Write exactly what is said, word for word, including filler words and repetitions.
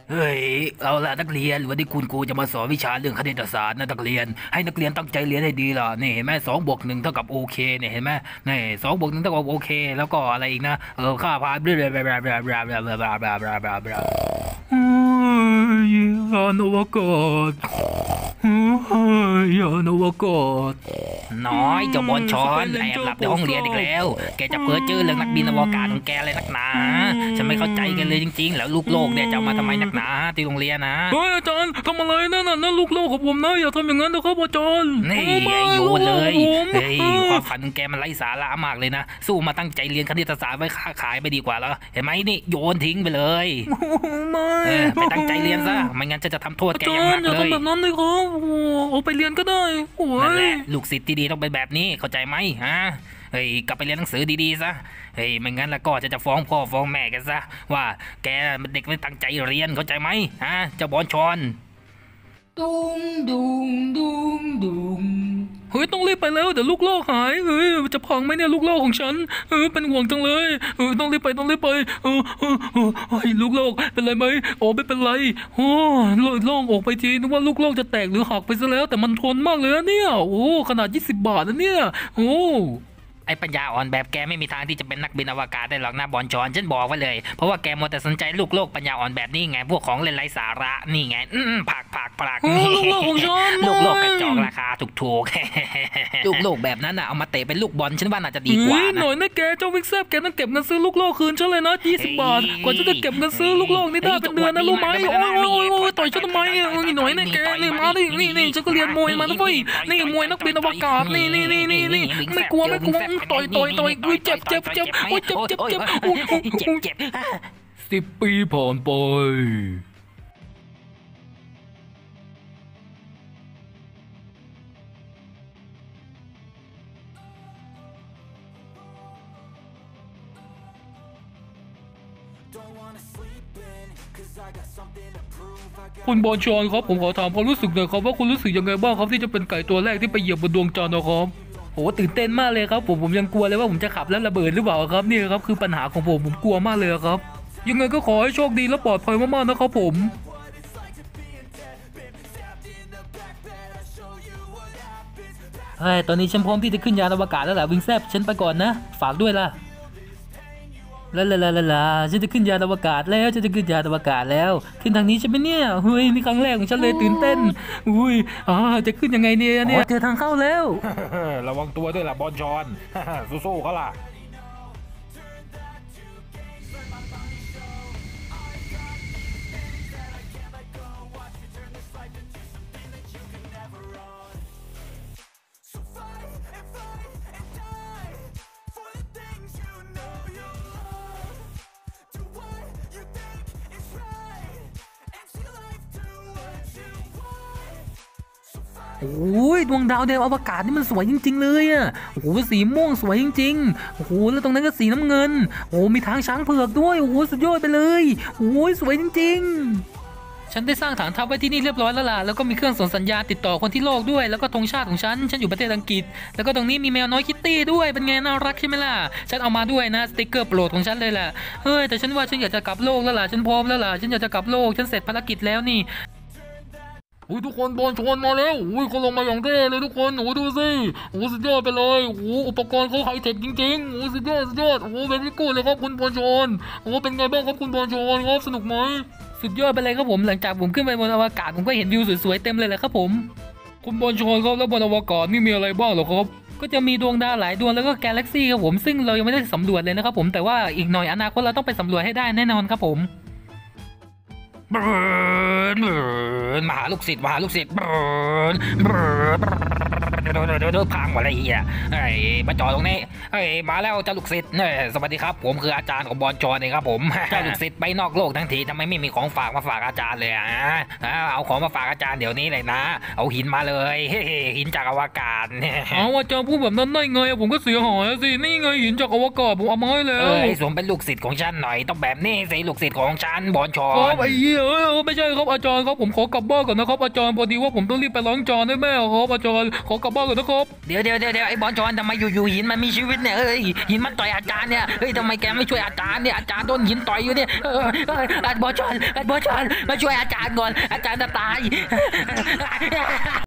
เฮ้ยเอาละนักเรียนวันนี้คุณครูจะมาสอนวิชาเรื่องคณิตศาสตร์นะนักเรียนให้นักเรียนตั้งใจเรียนให้ดีล่ะนี่เห็นไหมสองบวกหนึ่งเท่ากับโอเคเนี่ยเห็นไหมนี่สองบวกหนึ่งเท่ากับโอเคแล้วก็อะไรอีกนะเออค่าพาเบลาเบลาเบลาเบลาเบลาเบลาเบลาเบลาเบลาเบลาเบลาเฮ้ยยานอวกาศเฮ้ยยานอวกาศน้อยเจ้าบอลชอนแอบหลับในห้องเรียนอีกแล้วแกจะเพ้อเจ้อเรื่องนักบินอวกาศของแกอะไรนักหนาฉันไม่เข้าใจกันเลยจริงๆแล้วลูกโลกเนี่ยจะมาทำไมนักหนาที่โรงเรียนนะเฮ้ยอาจารย์ทำอะไรนั่นน่ะนั่นลูกโลกของผมนะอย่าทำอย่างนั้นนะครับอาจารย์นี่ไอ้โยนเลยเฮ้ยความฝันของแกมันไร้สาระมากเลยนะสู้มาตั้งใจเรียนคณิตศาสตร์ไว้ค้าขายไปดีกว่าแล้วเห็นไหมนี่โยนทิ้งไปเลยไม่ไปตั้งใจเรียนซะไม่งั้นจะจะทำโทษแกอย่างหนักเลยอย่าทำแบบนั้นเลยครับโอ้เอาไปเรียนก็ได้โอ้ยนั่นแหละลูกศิษย์ที่ดีต้องเป็นแบบนี้เข้าใจไหมฮะเฮ้ยกลับไปเรียนหนังสือดีๆซะเฮ้ยไม่งั้นแล้วก็จะจะฟ้องพ่อฟ้องแม่กันซะว่าแกเด็กไม่ตั้งใจเรียนเข้าใจไหมฮะเจ้าบอลชอนดุงดุงดุงดุงเฮ้ยต้องรีบไปแล้วเดี๋ยวลูกโลกหายเฮ้ยจะพังไหมเนี่ยลูกโลกของฉันเออเป็นห่วงจังเลยเออต้องรีบไปต้องรีบไปเออเออเออเฮ้ยลูกโลกเป็นไรไหมโอ้ไม่เป็นไรโอ้โล่งออกไปทีนึกว่าลูกโลกจะแตกหรือหักไปซะแล้วแต่มันทนมากเลยเนี่ยโอ้ขนาดยี่สิบบาทนะเนี่ยโอ้ไอ้ปัญญาอ่อนแบบแกไม่มีทางที่จะเป็นนักบินอวกาศได้หรอกนะบอลชอนฉันบอกไว้เลยเพราะว่าแกมัวแต่สนใจลูกโลกปัญญาอ่อนแบบนี้ไงพวกของเล่นไร้สาระนี่ไงอืมผักผักผักลูกโลกของฉันลูกโลกกระจอกราคาถูกๆลูกโลกแบบนั้นน่ะเอามาเตะเป็นลูกบอลฉันว่าน่าจะดีกว่านะหน่อยนะแกเจ้าวิกแซบแกต้องเก็บเงินซื้อลูกโลกคืนฉันเลยนะยี่สิบบาทกว่าจะได้เก็บเงินซื้อลูกโลกนี่ได้เป็นเดือนนะรู้ไหมโอ้ยโอ้ยต่อยฉันทำไมนี่หน่อยนะแกนี่มาดินี่นี่ฉันก็เรียนมวยมานะเว้ยนี่มวยนักบินอวกาศนี่นี่นี่นี่นี่ไม่กลัวไม่กลัวต่อยต่อยต่อยอุ้ยเจ็บเจ็บเจ็บโอ้ยเจ็บเจ็บเจ็บโอ้ยเจ็บเจ็บสิบปีผ่านไปคุณบอลชอนครับผมขอถามความรู้สึกหน่อยครับว่าคุณรู้สึกยังไงบ้างครับที่จะเป็นไก่ตัวแรกที่ไปเหยียบบนดวงจันทร์นะครับโหตื่นเต้นมากเลยครับผมผมยังกลัวเลยว่าผมจะขับแล้วระเบิดหรือเปล่าครับนี่ครับคือปัญหาของผมผมกลัวมากเลยครับยังไงก็ขอให้โชคดีและปลอดภัยมากๆนะครับผมเฮ้ยตอนนี้ฉันพร้อมที่จะขึ้นยานอวกาศแล้วล่ะวิงแซบฉันไปก่อนนะฝากด้วยล่ะลาลาลาลาลาฉันจะขึ้นยานอวกาศแล้วฉันจะขึ้นยานอวกาศแล้วขึ้นทางนี้ใช่ไหมเนี่ยเฮ้ยนี่ครั้งแรกของฉันเลยตื่นเต้นอุ้ยอ่าจะขึ้นยังไงเนี่ยเนี่ยเจอทางเข้าแล้วระวังตัวด้วยล่ะบอลชอนสู้ๆเขาล่ะโอ้ยดวงดาวในอวกาศนี่มันสวยจริงๆเลยอ่ะโอ้โหสีม่วงสวยจริงๆโอ้โหแล้วตรงนั้นก็สีน้ำเงินโอ้มีทางช้างเผือกด้วยโอ้โหสุดยอดไปเลยโอ้ยสวยจริงๆฉันได้สร้างฐานทัพไว้ที่นี่เรียบร้อยแล้วล่ะแล้วก็มีเครื่องส่งสัญญาณติดต่อคนที่โลกด้วยแล้วก็ธงชาติของฉันฉันอยู่ประเทศอังกฤษแล้วก็ตรงนี้มีแมวน้อยคิตตี้ด้วยเป็นไงน่ารักใช่ไหมล่ะฉันเอามาด้วยนะสติ๊กเกอร์โปรดของฉันเลยล่ะเฮ้ยแต่ฉันว่าฉันอยากจะกลับโลกแล้วล่ะฉันพร้อมแล้วล่ะฉันอยากจะกลับโลกฉันเสร็จภารกิจแล้วนี่โอ้ยทุกคนบอลชนมาแล้วโอ้ยเขาลงมาอย่างเท่เลยทุกคนโอ้ดูสิโอ้สุดยอดไปเลยโอ้อุปกรณ์เขาไฮเทคจริงๆโอ้สุดยอดสุดยอดโอ้เวรี่กูดเลยครับคุณบอลชนโอ้เป็นไงบ้างครับคุณบอลชนครับสนุกไหมสุดยอดไปเลยครับผมหลังจากผมขึ้นไปบนอวกาศผมก็เห็นวิวสวยๆเต็มเลยแหละครับผมคุณบอลชนครับแล้วบนอวกาศนี่มีอะไรบ้างเหรอครับก็จะมีดวงดาวหลายดวงแล้วก็กาแล็กซี่ครับผมซึ่งเรายังไม่ได้สำรวจเลยนะครับผมแต่ว่าอีกหน่อยอนาคตเราต้องไปสำรวจให้ได้แน่นอนครับผมเบิร์นเบิร์นมาหาลูกศิษย์มาหาลูกศิษย์เบิร์นเบิร์นเดินพังหมดเลยเฮียไอ้มาจอดตรงนี้ไอ้มาแล้วเจ้าลูกศิษย์เนี่ยสวัสดีครับผมคืออาจารย์ของบอลชอนเองครับผมเจ้าลูกศิษย์ไปนอกโลกทั้งทีทำไมไม่มีของฝากมาฝากอาจารย์เลยอ่ะเอาของมาฝากอาจารย์เดี๋ยวนี้เลยนะเอาหินมาเลยหินจากอวกาศเอาอาจารย์พูดแบบนั้นได้ไงผมก็เสียหายสินี่ไงหินจากอวกาศผมเอามาให้แล้วเอ้ยสมเป็นลูกศิษย์ของฉันหน่อยต้องแบบนี้สิลูกศิษย์ของฉันบอลชอนไอ้เหี้ยไม่ใช่ครับอาจารย์ครับผมขอกลับบ้านก่อนนะครับอาจารย์พอดีว่าผมต้องรีบไปล้างจานให้แม่ครับอาจารย์ขอกลับลับบ้านก่อนนะครับเดี๋ยวเดี๋ยวเดี๋ยวไอ้บอลชอนทำไมอยู่ๆหินมันมีชีวิตเนี่ยเฮ้ยหินมันต่อยอาจารย์เนี่ยเฮ้ยทำไมแกไม่ช่วยอาจารย์เนี่ยอาจารย์โดนหินต่อยอยู่เนี่ยเออเออไอ้บอลชอนไอ้บอลชอนมาช่วยอาจารย์ก่อนอาจารย์จะตาย